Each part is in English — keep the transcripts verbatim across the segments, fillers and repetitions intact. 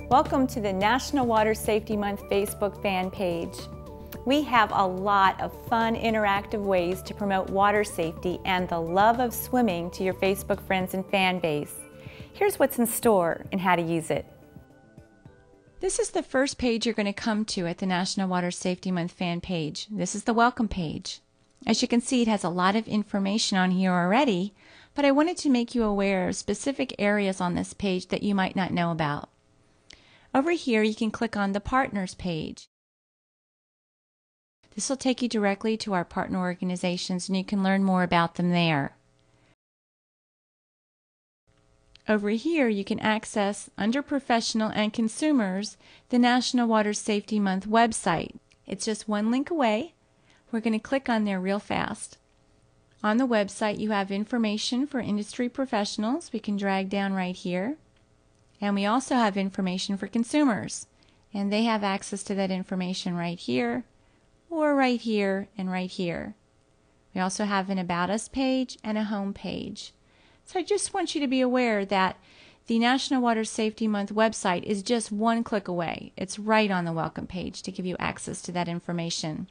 Welcome to the National Water Safety Month Facebook fan page. We have a lot of fun, interactive ways to promote water safety and the love of swimming to your Facebook friends and fan base. Here's what's in store and how to use it. This is the first page you're going to come to at the National Water Safety Month fan page. This is the welcome page. As you can see, it has a lot of information on here already, but I wanted to make you aware of specific areas on this page that you might not know about. Over here, you can click on the Partners page. This will take you directly to our partner organizations, and you can learn more about them there. Over here, you can access, under Professional and Consumers, the National Water Safety Month website. It's just one link away. We're going to click on there real fast. On the website, you have information for industry professionals. We can drag down right here. And we also have information for consumers. And they have access to that information right here, or right here, and right here. We also have an About Us page and a Home page. So I just want you to be aware that the National Water Safety Month website is just one click away. It's right on the welcome page to give you access to that information.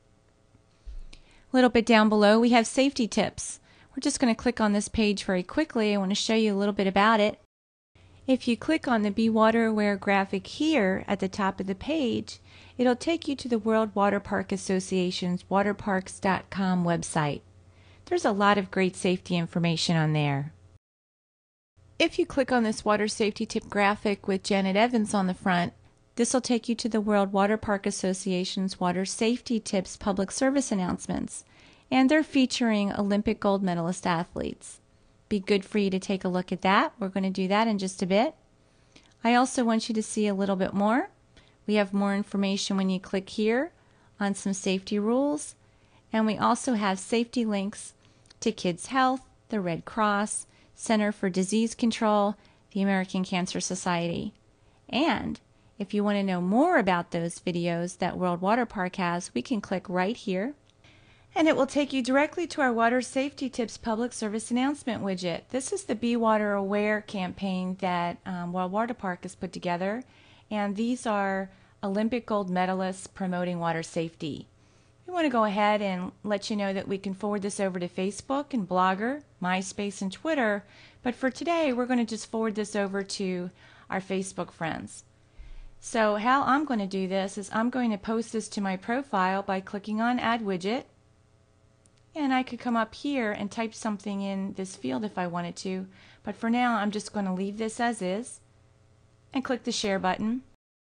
A little bit down below, we have safety tips. We're just going to click on this page very quickly. I want to show you a little bit about it. If you click on the Be Water Aware graphic here at the top of the page, it'll take you to the World Water Park Association's water parks dot com website. There's a lot of great safety information on there. If you click on this water safety tip graphic with Janet Evans on the front, this will take you to the World Water Park Association's Water Safety Tips public service announcements, and they're featuring Olympic gold medalist athletes. Be good for you to take a look at that. We're going to do that in just a bit. I also want you to see a little bit more. We have more information when you click here on some safety rules, and we also have safety links to Kids Health, the Red Cross, Center for Disease Control, the American Cancer Society. And if you want to know more about those videos that World Water Park has, we can click right here, and it will take you directly to our Water Safety Tips public service announcement widget. This is the Be Water Aware campaign that um, World Water Park has put together, and these are Olympic gold medalists promoting water safety. We want to go ahead and let you know that we can forward this over to Facebook and Blogger, MySpace, and Twitter, but for today we're going to just forward this over to our Facebook friends. So how I'm going to do this is I'm going to post this to my profile by clicking on Add Widget, and I could come up here and type something in this field if I wanted to, but for now I'm just going to leave this as is and click the Share button,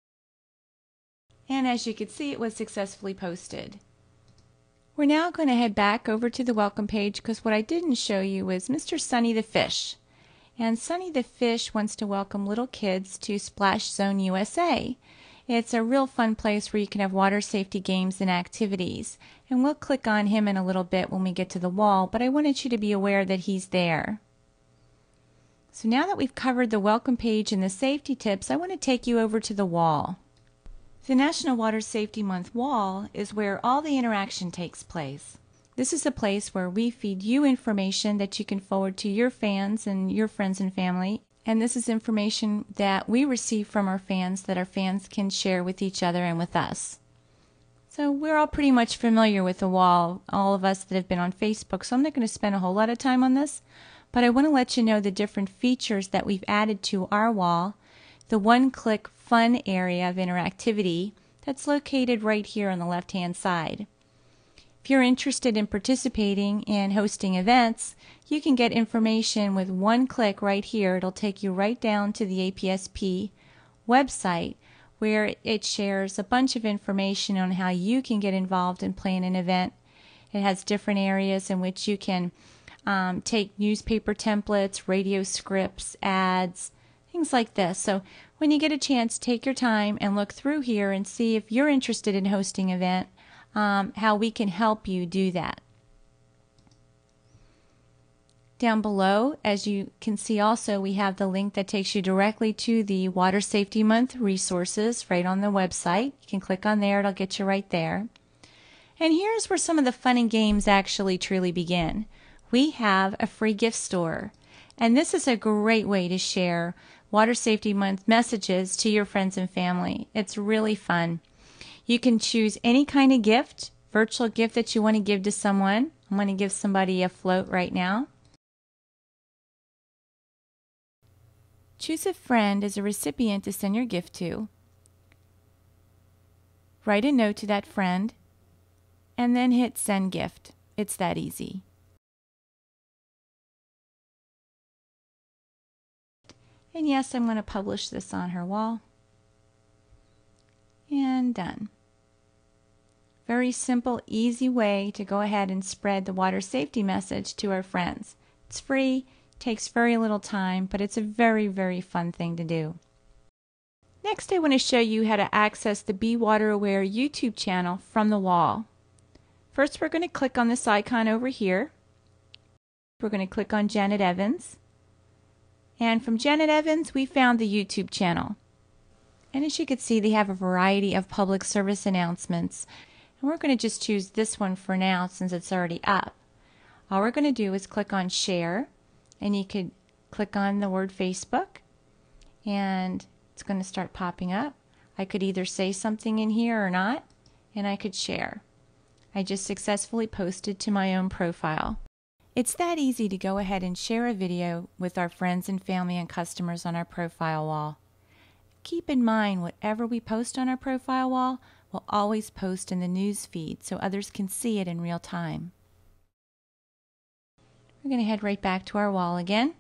and as you can see, it was successfully posted. We're now going to head back over to the welcome page because what I didn't show you was Mister Sunny the Fish. And Sunny the Fish wants to welcome little kids to Splash Zone U S A. It's a real fun place where you can have water safety games and activities. And we'll click on him in a little bit when we get to the wall, but I wanted you to be aware that he's there. So now that we've covered the welcome page and the safety tips, I want to take you over to the wall. The National Water Safety Month wall is where all the interaction takes place. This is a place where we feed you information that you can forward to your fans and your friends and family. And this is information that we receive from our fans that our fans can share with each other and with us. So we're all pretty much familiar with the wall, all of us that have been on Facebook, so I'm not going to spend a whole lot of time on this. But I want to let you know the different features that we've added to our wall. The one-click fun area of interactivity that's located right here on the left-hand side. If you're interested in participating in hosting events, you can get information with one click right here. It'll take you right down to the A P S P website where it shares a bunch of information on how you can get involved in planning an event. It has different areas in which you can um, take newspaper templates, radio scripts, ads, things like this. So when you get a chance, take your time and look through here and see if you're interested in hosting an event. Um, how we can help you do that. Down below, as you can see also, we have the link that takes you directly to the Water Safety Month resources right on the website. You can click on there, it'll get you right there. And here's where some of the fun and games actually truly begin. We have a free gift store, and this is a great way to share Water Safety Month messages to your friends and family. It's really fun. You can choose any kind of gift, virtual gift that you want to give to someone. I'm going to give somebody a float right now. Choose a friend as a recipient to send your gift to. Write a note to that friend, and then hit Send Gift. It's that easy. And yes, I'm going to publish this on her wall. And done. Very simple, easy way to go ahead and spread the water safety message to our friends. It's free, takes very little time, but it's a very, very fun thing to do. Next, I want to show you how to access the Be Water Aware YouTube channel from the wall. First, we're going to click on this icon over here. We're going to click on Janet Evans. And from Janet Evans, we found the YouTube channel. And as you can see, they have a variety of public service announcements. And we're going to just choose this one for now since it's already up. All we're going to do is click on Share. And you could click on the word Facebook. And it's going to start popping up. I could either say something in here or not, and I could share. I just successfully posted to my own profile. It's that easy to go ahead and share a video with our friends and family and customers on our profile wall. Keep in mind, whatever we post on our profile wall, we'll always post in the news feed so others can see it in real time. We're going to head right back to our wall again.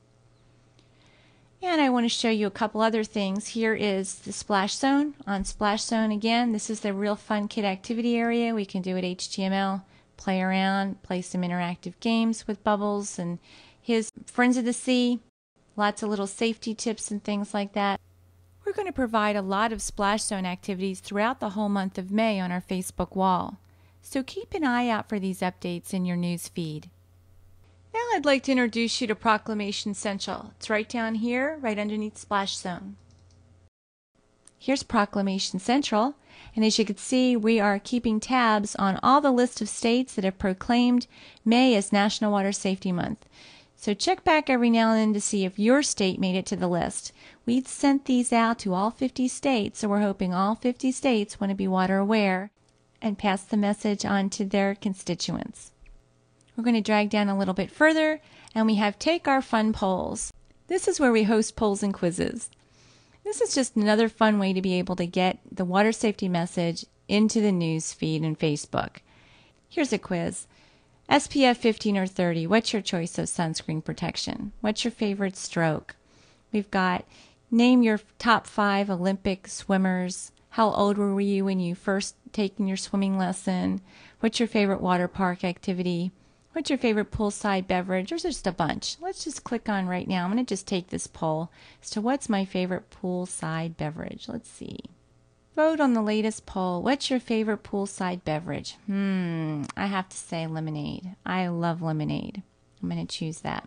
And I want to show you a couple other things. Here is the Splash Zone. On Splash Zone again, this is the Real Fun Kid activity area. We can do it H T M L, play around, play some interactive games with Bubbles and his Friends of the Sea. Lots of little safety tips and things like that. We're going to provide a lot of Splash Zone activities throughout the whole month of May on our Facebook wall. So keep an eye out for these updates in your news feed. Now I'd like to introduce you to Proclamation Central. It's right down here, right underneath Splash Zone. Here's Proclamation Central, and as you can see, we are keeping tabs on all the list of states that have proclaimed May as National Water Safety Month. So check back every now and then to see if your state made it to the list. We sent these out to all fifty states, so we're hoping all fifty states want to be water aware and pass the message on to their constituents. We're going to drag down a little bit further, and we have Take Our Fun Polls. This is where we host polls and quizzes. This is just another fun way to be able to get the water safety message into the news feed and Facebook. Here's a quiz. S P F fifteen or thirty, what's your choice of sunscreen protection? What's your favorite stroke? We've got name your top five Olympic swimmers. How old were you when you first taken your swimming lesson? What's your favorite water park activity? What's your favorite poolside beverage? There's just a bunch. Let's just click on right now. I'm going to just take this poll as to what's my favorite poolside beverage. Let's see. Vote on the latest poll. What's your favorite poolside beverage? Hmm, I have to say lemonade. I love lemonade. I'm going to choose that.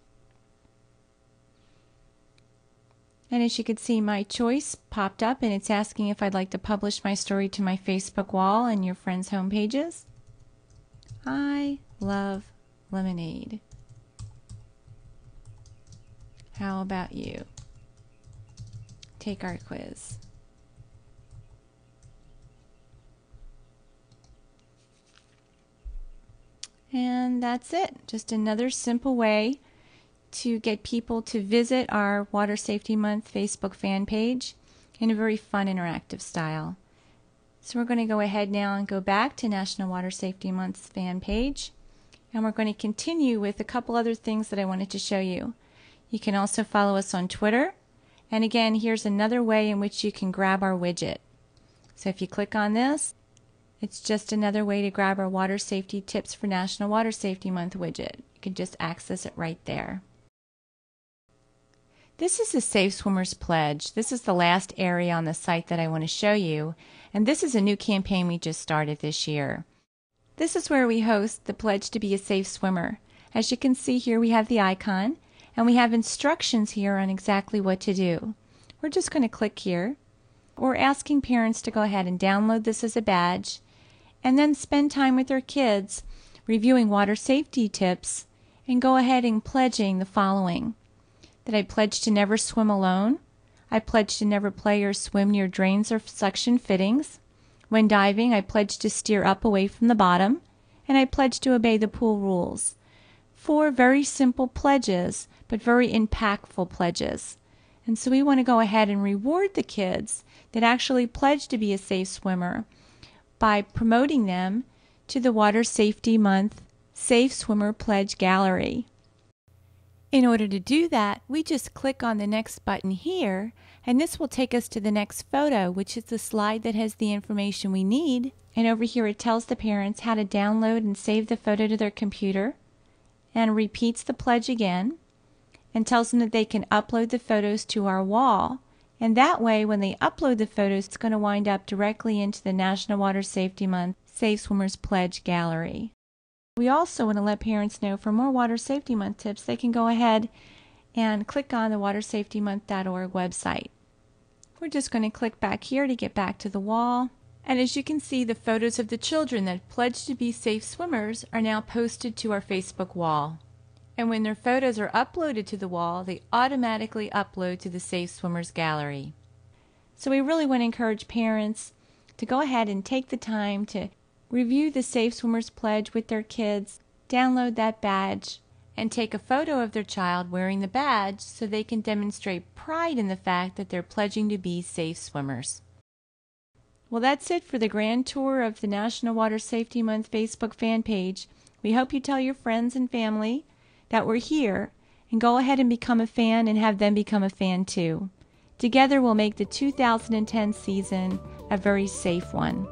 And as you can see, my choice popped up, and it's asking if I'd like to publish my story to my Facebook wall and your friends' home pages. I love lemonade. How about you? Take our quiz. And that's it. Just another simple way to get people to visit our Water Safety Month Facebook fan page in a very fun, interactive style. So we're going to go ahead now and go back to National Water Safety Month's fan page. And we're going to continue with a couple other things that I wanted to show you. You can also follow us on Twitter. And again, here's another way in which you can grab our widget. So if you click on this, it's just another way to grab our Water Safety Tips for National Water Safety Month widget. You can just access it right there. This is the Safe Swimmers Pledge. This is the last area on the site that I want to show you. And this is a new campaign we just started this year. This is where we host the Pledge to be a Safe Swimmer. As you can see here, we have the icon, and we have instructions here on exactly what to do. We're just going to click here. We're asking parents to go ahead and download this as a badge, and then spend time with their kids reviewing water safety tips, and go ahead and pledging the following. that I pledge to never swim alone. I pledge to never play or swim near drains or suction fittings. When diving, I pledge to steer up away from the bottom, and I pledge to obey the pool rules. Four very simple pledges, but very impactful pledges. And so we want to go ahead and reward the kids that actually pledge to be a safe swimmer by promoting them to the Water Safety Month Safe Swimmer Pledge Gallery. In order to do that, we just click on the next button here, and this will take us to the next photo, which is the slide that has the information we need. And over here it tells the parents how to download and save the photo to their computer, and repeats the pledge again, and tells them that they can upload the photos to our wall. And that way, when they upload the photos, it's going to wind up directly into the National Water Safety Month Safe Swimmers Pledge Gallery. We also want to let parents know for more Water Safety Month tips, they can go ahead and click on the water safety month dot org website. We're just going to click back here to get back to the wall. And as you can see, the photos of the children that pledged to be safe swimmers are now posted to our Facebook wall. And when their photos are uploaded to the wall, they automatically upload to the Safe Swimmers Gallery. So we really want to encourage parents to go ahead and take the time to review the Safe Swimmers Pledge with their kids, download that badge, and take a photo of their child wearing the badge so they can demonstrate pride in the fact that they're pledging to be safe swimmers. Well, that's it for the grand tour of the National Water Safety Month Facebook fan page. We hope you tell your friends and family that we're here, and go ahead and become a fan and have them become a fan too. Together we'll make the two thousand ten season a very safe one.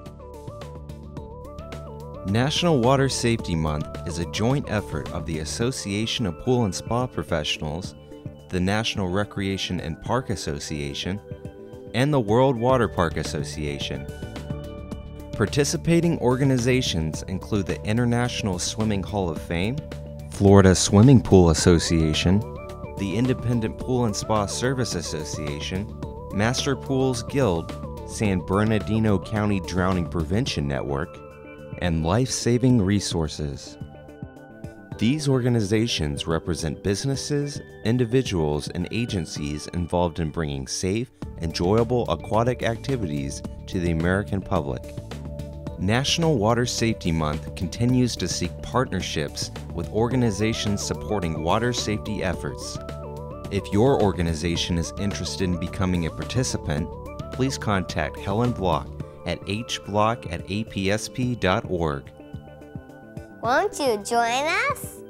National Water Safety Month is a joint effort of the Association of Pool and Spa Professionals, the National Recreation and Park Association, and the World Water Park Association. Participating organizations include the International Swimming Hall of Fame, Florida Swimming Pool Association, the Independent Pool and Spa Service Association, Master Pools Guild, San Bernardino County Drowning Prevention Network, and Life Saving Resources. These organizations represent businesses, individuals, and agencies involved in bringing safe, enjoyable aquatic activities to the American public. National Water Safety Month continues to seek partnerships with organizations supporting water safety efforts. If your organization is interested in becoming a participant, please contact Helen Block at h block at a p s p dot org. Won't you join us?